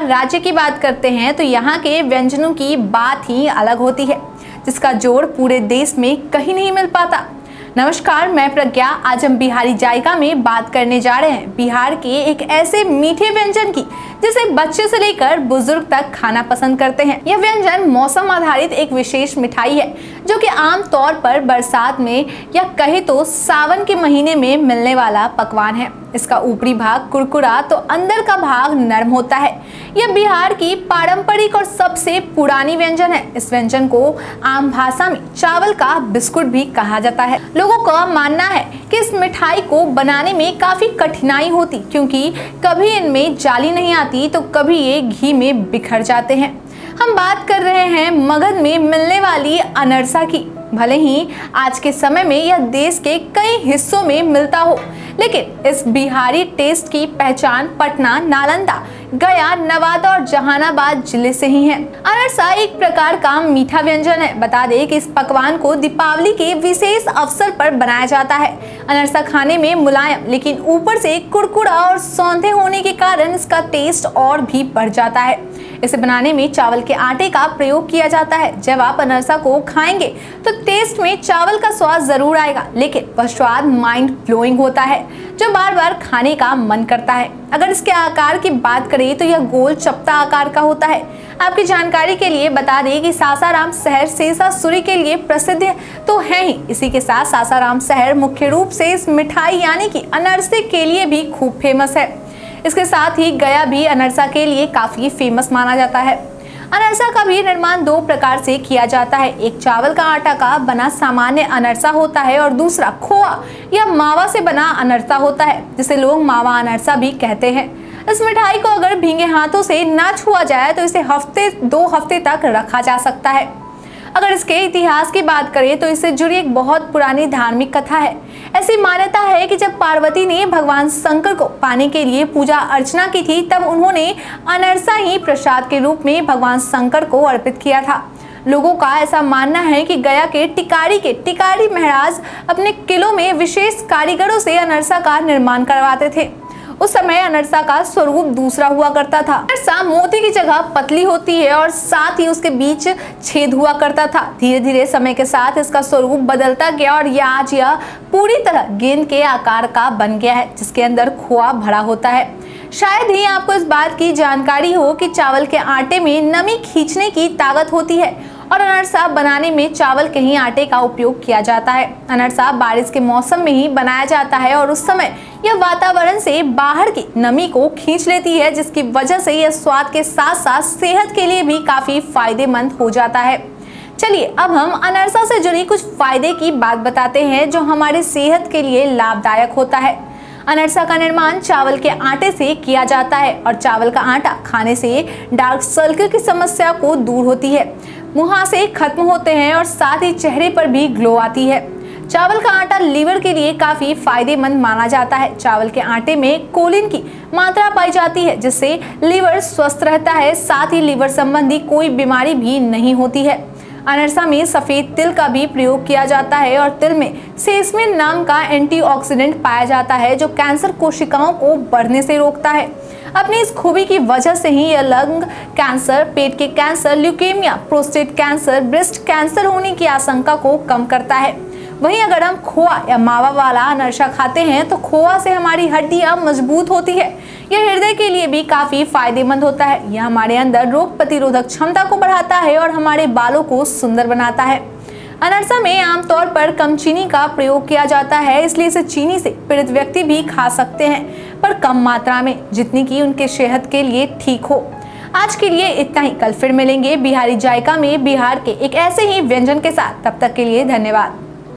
बिहार राज्य की बात करते हैं तो यहाँ के व्यंजनों की बात ही अलग होती है, जिसका जोड़ पूरे देश में कहीं नहीं मिल पाता। नमस्कार, मैं प्रज्ञा। आज हम बिहारी जायका में बात करने जा रहे हैं बिहार के एक ऐसे मीठे व्यंजन की जिसे बच्चे से लेकर बुजुर्ग तक खाना पसंद करते हैं। यह व्यंजन मौसम आधारित एक विशेष मिठाई है जो कि आम तौर पर बरसात में या कहे तो सावन के महीने में मिलने वाला पकवान है। इसका ऊपरी भाग कुरकुरा तो अंदर का भाग नरम होता है। यह बिहार की पारंपरिक और सबसे पुरानी व्यंजन है। इस व्यंजन को आम भाषा में चावल का बिस्कुट भी कहा जाता है। लोगों का मानना है कि इस मिठाई को बनाने में काफी कठिनाई होती, क्योंकि कभी इनमें जाली नहीं आती तो कभी ये घी में बिखर जाते हैं। हम बात कर रहे हैं मगध में मिलने वाली अनरसा की। भले ही आज के समय में यह देश के कई हिस्सों में मिलता हो, लेकिन इस बिहारी टेस्ट की पहचान पटना, नालंदा, गया, नवादा और जहानाबाद जिले से ही है। अनरसा एक प्रकार का मीठा व्यंजन है। बता दें कि इस पकवान को दीपावली के विशेष अवसर पर बनाया जाता है। अनरसा खाने में मुलायम लेकिन ऊपर से कुरकुरा और सौंधे होने के कारण इसका टेस्ट और भी बढ़ जाता है। इसे बनाने में चावल के आटे का प्रयोग किया जाता है। जब आप अनरसा को खाएंगे तो टेस्ट में चावल का स्वाद जरूर आएगा, लेकिन वह स्वाद माइंड ब्लोइंग होता है जो बार बार खाने का मन करता है। अगर इसके आकार की बात करें तो यह गोल चपटा आकार का होता है। आपकी जानकारी के लिए बता दें कि सासाराम शहर शेषासुरी के लिए प्रसिद्ध तो है ही, इसी के साथ सासाराम शहर मुख्य रूप से इस मिठाई यानी कि अनरसे के लिए भी खूब फेमस है। इसके साथ ही गया भी अनरसा के लिए काफी फेमस माना जाता है। अनरसा का भी निर्माण दो प्रकार से किया जाता है। एक चावल का आटा का बना सामान्य अनरसा होता है और दूसरा खोआ या मावा से बना अनरसा होता है, जिसे लोग मावा अनरसा भी कहते हैं। इस मिठाई को अगर भींगे हाथों से ना छुआ जाए तो इसे दो हफ्ते तक रखा जा सकता है। अगर इसके इतिहास की बात करें तो इससे जुड़ी एक बहुत पुरानी धार्मिक कथा है। ऐसी मान्यता है कि जब पार्वती ने भगवान शंकर को पाने के लिए पूजा अर्चना की थी, तब उन्होंने अनरसा ही प्रसाद के रूप में भगवान शंकर को अर्पित किया था। लोगों का ऐसा मानना है कि गया के टिकारी महाराज अपने किलों में विशेष कारीगरों से अनरसा का निर्माण करवाते थे। उस समय अनरसा का स्वरूप दूसरा हुआ करता था। अनरसा मोती की जगह पतली होती है और साथ ही उसके बीच छेद हुआ करता था। धीरे धीरे समय के साथ इसका स्वरूप बदलता गया और आज यह पूरी तरह गेंद के आकार का बन गया है, जिसके अंदर खोआ भरा होता है। शायद ही आपको इस बात की जानकारी हो कि चावल के आटे में नमी खींचने की ताकत होती है और अनरसा बनाने में चावल के ही आटे का उपयोग किया जाता है। अनरसा बारिश के मौसम में ही बनाया जाता है और उस समय यह वातावरण से बाहर की नमी को खींच लेती है, जिसकी वजह से यह स्वाद के साथ साथ सेहत के लिए भी काफी फायदेमंद हो जाता है। चलिए अब हम अनरसा से जुड़ी कुछ फायदे की बात बताते हैं जो हमारे सेहत के लिए लाभदायक होता है। अनरसा का निर्माण चावल के आटे से किया जाता है और चावल का आटा खाने से डार्क सर्कल की समस्या को दूर होती है, मुहासे खत्म होते हैं और साथ ही चेहरे पर भी ग्लो आती है। चावल का आटा लीवर के लिए काफी फायदेमंद माना जाता है। चावल के आटे में कोलिन की मात्रा पाई जाती है, जिससे लीवर स्वस्थ रहता है। साथ ही लीवर संबंधी कोई बीमारी भी नहीं होती है। अनरसा में सफेद तिल का भी प्रयोग किया जाता है और तिल में सेसमिन नाम का एंटीऑक्सीडेंट पाया जाता है जो कैंसर कोशिकाओं को बढ़ने से रोकता है। अपनी इस खूबी की वजह से ही यह लंग कैंसर, पेट के cancer, leukaemia, prostate cancer, breast cancer होने की आशंका को कम करता है। वहीं अगर हम खोआ या मावा वाला अनरसा खाते हैं तो खोआ से हमारी हड्डियां मजबूत होती है। यह हृदय के लिए भी काफी फायदेमंद होता है। यह हमारे अंदर रोग प्रतिरोधक क्षमता को बढ़ाता है और हमारे बालों को सुंदर बनाता है। अनरसा में आमतौर पर कम चीनी का प्रयोग किया जाता है, इसलिए इसे चीनी से पीड़ित व्यक्ति भी खा सकते हैं, पर कम मात्रा में, जितनी की उनके सेहत के लिए ठीक हो। आज के लिए इतना ही। कल फिर मिलेंगे बिहारी जायका में बिहार के एक ऐसे ही व्यंजन के साथ। तब तक के लिए धन्यवाद।